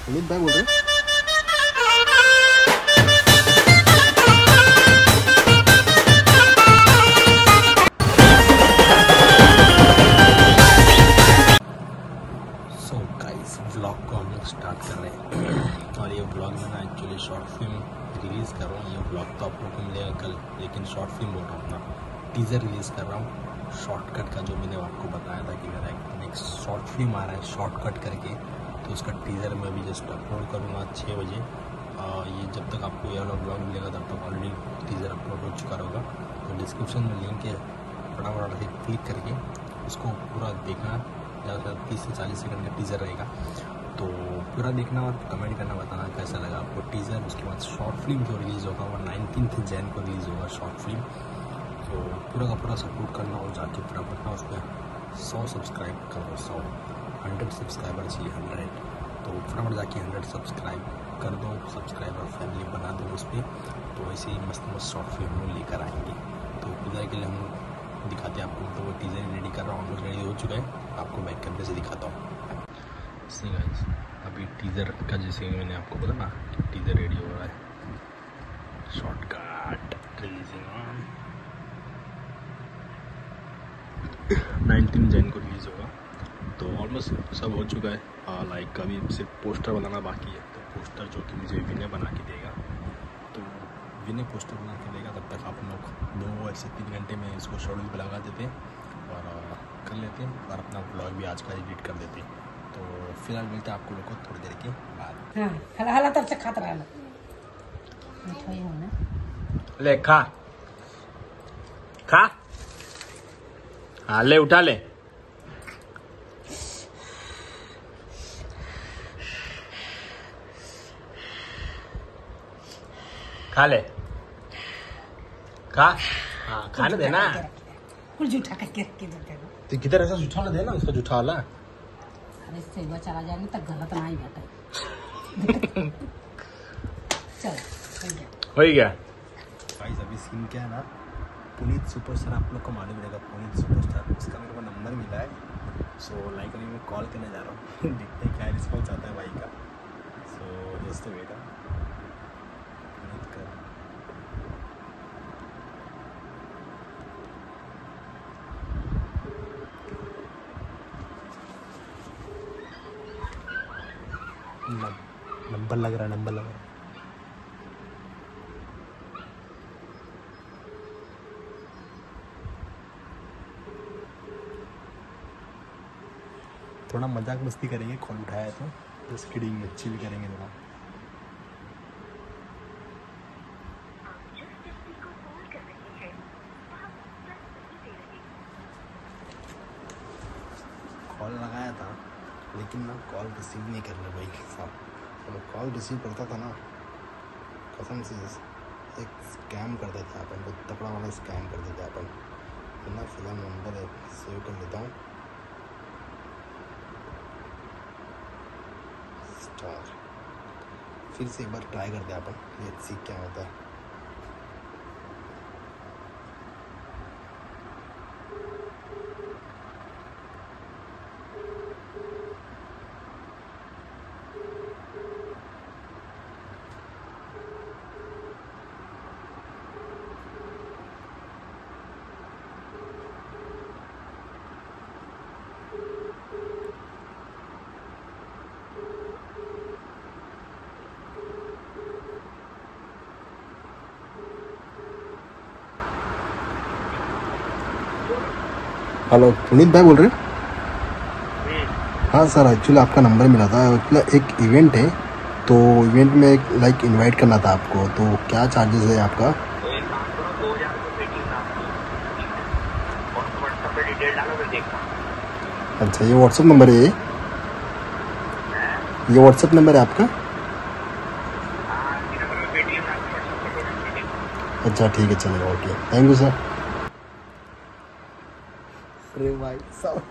पुनीत भाई बोल रहे हैं। सो गाइस व्लॉग को हम लोग स्टार्ट कर रहे हैं और ये व्लॉग में ना एक्चुअली शॉर्ट फिल्म रिलीज़ कर रहा हूँ। ये व्लॉग तो आप लोग को मिलेगा कल, लेकिन शॉर्ट फिल्म बोल रहा हूँ ना, टीज़र रिलीज़ कर रहा हूँ शॉर्टकट का, जो मैंने आपको बताया था कि मेरा एक नेक्स्ट शॉर्ट फिल्म आ रहा है शॉर्टकट करके, तो उसका टीज़र मैं अभी जस्ट अपलोड करूँगा 6 बजे। ये जब तक आपको ये वाला ब्लॉग मिलेगा तब तक ऑलरेडी टीज़र अपलोड हो चुका होगा। तो डिस्क्रिप्शन में लिंक है, फटाफट से क्लिक करके उसको पूरा देखना। ज़्यादातर 30 से 40 सेकंड का टीज़र रहेगा, तो पूरा देखना और कमेंट करना, बताना कैसा लगा आपको टीज़र। उसके बाद शॉर्ट फिल्म जो रिलीज़ होगा वो 19 जैन को रिलीज़ होगा शॉर्ट फिल्म। तो पूरा का पूरा सपोर्ट करना और जाके पूरा करना। उस पर 100 सब्सक्राइब करो, 100 सब्सक्राइबर चाहिए 100, तो फटाफट जाके 100 सब्सक्राइब कर दो, सब्सक्राइबर फैमिली बना दो उस पर। तो ऐसे ही मस्त मस्त शॉर्ट फिल्म लोग लेकर आएंगे। तो टीज़र के लिए हम दिखाते हैं आपको, तो वो टीज़र रेडी कर रहा हूँ, ऑलमोस्ट रेडी हो चुका है, आपको बैक कैमरे से दिखाता हूँ। सी गाइस, अभी टीज़र का जैसे मैंने आपको बोला ना कि टीज़र रेडी हो रहा है, शॉर्टकट रिलीजिंग ऑन 19 जैन को रिलीज़ होगा। तो ऑलमोस्ट सब हो चुका है, लाइक अभी सिर्फ पोस्टर बनाना बाकी है। तो पोस्टर जो कि मुझे विनय बना के देगा, तो विनय पोस्टर बना के देगा, तब तक आप लोग 2 से 3 घंटे में इसको शेड्यूल पर लगा देते हैं और कर लेते हैं और अपना ब्लॉग भी आज का एडिट कर देते हैं। तो फिलहाल मिलते हैं आपको लोग को थोड़ी देर के बाद। हाँ, हला हला तब से खाता रहा मिठाई हो ना, ले खा खा, हाँ ले उठा ले। खा ले, खा, हाँ खाने देना। कुल जूठा करके रख के देते हो। तो किधर ऐसा जूठा ना देना, इसका जूठा वाला। अरे सेवा चला जाएंगे तब गलत ना ही बैठा। चलो हो गया गाइस। अभी सीन क्या है ना, पुनीत सुपरस्टार आप लोग को मालूम रहेगा, पुनीत सुपरस्टार, उसका मेरे को नंबर मिला है। सो लाइक अभी मैं कॉल करने जा रहा हूँ देखते हैं क्या रिस्पॉन्स आता है भाई का। सो जस्ट वेट पुनीत का। नंबर लग रहा है, नंबर लग रहा है। थोड़ा मजाक मस्ती करेंगे, कॉल उठाया तो जस्ट किडिंग, चिल करेंगे थोड़ा। कॉल लगाया था लेकिन ना कॉल रिसीव नहीं कर रहा भाई साहब। अगर कॉल रिसीव करता था ना, कसम से एक स्कैम कर देते हैं अपन, बहुत तगड़ा वाला स्कैम कर देते हैं अपन। तो ना फिलहाल नंबर सेव कर लेता हूँ, स्टार। फिर से एक बार ट्राई करते हैं अपन, लेट्स सी क्या होता है। हेलो पुनीत भाई बोल रहे हैं? हाँ सर, एक्चुअली आपका नंबर मिला था। एक्चुअली एक इवेंट है, तो इवेंट में लाइक इनवाइट करना था आपको, तो क्या चार्जेस है आपका? अच्छा, ये व्हाट्सएप नंबर है, ये व्हाट्सएप नंबर है आपका? अच्छा ठीक है, चलेगा, ओके, थैंक यू सर। अरे भाई साहब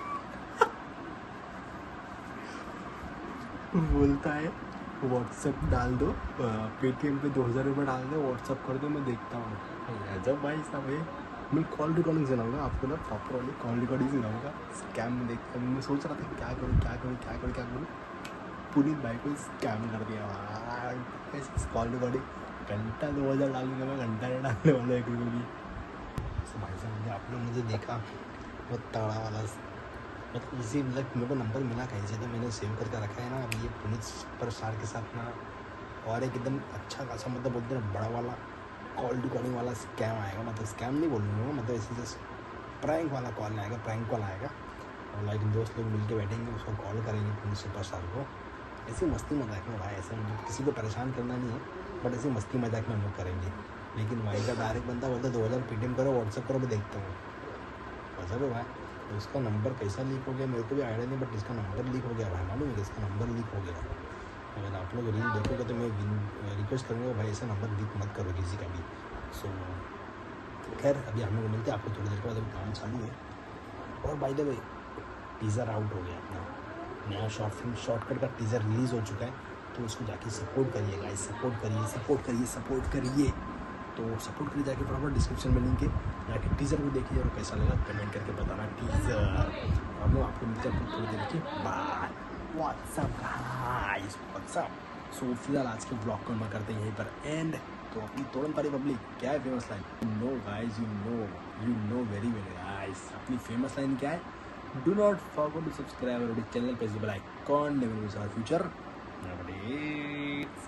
बोलता है व्हाट्सएप डाल दो, पेटीएम पे 2000 रुपये डाल दो, व्हाट्सएप कर दो, मैं देखता हूँ। जब भाई साहब है, मैं कॉल रिकॉर्डिंग सुनाऊंगा आपको ना, प्रॉपर वाली कॉल रिकॉर्डिंग सुनाऊंगा। स्कैम में देखता मैं सोच रहा था क्या करूँ क्या करूँ क्या करूँ क्या करूँ, पुनीत भाई को स्कैम कर दिया कॉल रिकॉर्डिंग घंटा 2000 डालूंगा मैं, घंटा नहीं डालने वाला 1 रुपये भी। तो भाई साहब मुझे आपने मुझे देखा वो ताड़ा वाला मतलब इसी मतलब मेरे को नंबर मिला कहीं से, तो मैंने सेव करके रखा है ना। अभी ये पुनीत सुपरस्टार के साथ ना और एक एकदम अच्छा खासा मतलब बोलते हैं बड़ा वाला कॉल रिकॉर्डिंग वाला स्कैम आएगा। मतलब स्कैम नहीं बोलूँगा, मतलब ऐसे जैसे प्रैंक वाला कॉल आएगा, प्रैंक कॉल आएगा और लाइक दोस्त लोग मिलके बैठेंगे, उसको कॉल करेंगे पुनीत सुपरस्टार को। ऐसी मस्ती मजाक में भाई, ऐसे मतलब किसी को परेशान करना नहीं है, बट ऐसी मस्ती मजाक में हम लोग करेंगे। लेकिन भाई का डायरेक्ट बंदा बोलता 2000 पेटीएम करो, व्हाट्सअप करो, मैं देखता हूँ व्हाट्सअप है भाई। तो उसका नंबर कैसा लीक हो गया मेरे को भी आइडिया नहीं, बट इसका नंबर लीक हो गया भाई, मालूम है कि इसका नंबर लीक हो गया। अगर आप लोग रील देखोगे तो मैं रिक्वेस्ट करूँगा भाई ऐसा नंबर लीक मत करो किसी का भी। सो खैर अभी हम लोग मिलते हैं आपको थोड़ी देर के बाद, अभी काम चालू है। और by the way teaser out हो गया अपना, नया शॉर्ट फिल्म शॉर्टकट का टीज़र रिलीज़ हो चुका है, तो उसको जाके सपोर्ट करिए गाइस, सपोर्ट करिए सपोर्ट करिए सपोर्ट करिए। तो सपोर्ट करिए जाके, प्रॉपर डिस्क्रिप्शन में लिंक है, जाके टीज़र को देखिए और कैसा लगा कमेंट करके बताना। टीज़र हम लोग आपको मिलते हैं थोड़ी देर की, bye what's up guys what's up. So फिलहाल आज के ब्लॉग को हम करते हैं यहीं पर एंड। तो अपनी तोड़न पारी पब्लिक क्या है famous line, no guys you know very very guys, अपनी फेमस लाइन क्या है, do not forget to subscribe और चैनल पे bell icon, never miss our future updates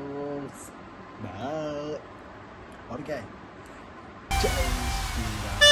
vlogs. Bye. और क्या है, जय श्री राम।